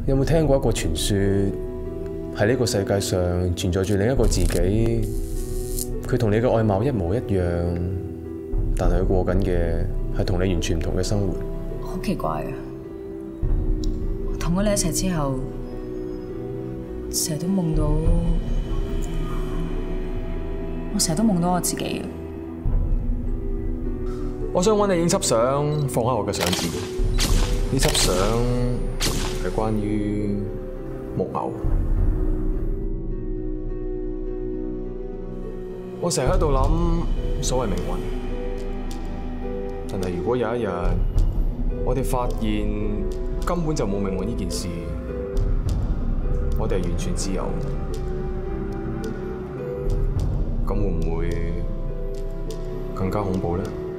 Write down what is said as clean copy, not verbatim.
有冇聽過一個傳說，喺呢個世界上存在住另一個自己，佢同你嘅外貌一模一樣，但係佢過緊嘅係同你完全唔同嘅生活。 好奇怪啊！同咗你一齊之後，成日都夢到，我成日都夢到我自己。 我想揾你影輯相放喺我嘅相紙，呢輯相係關於木偶。我成日喺度諗所謂命運，但係如果有一日我哋發現根本就冇命運呢件事，我哋係完全自由，咁會唔會更加恐怖呢？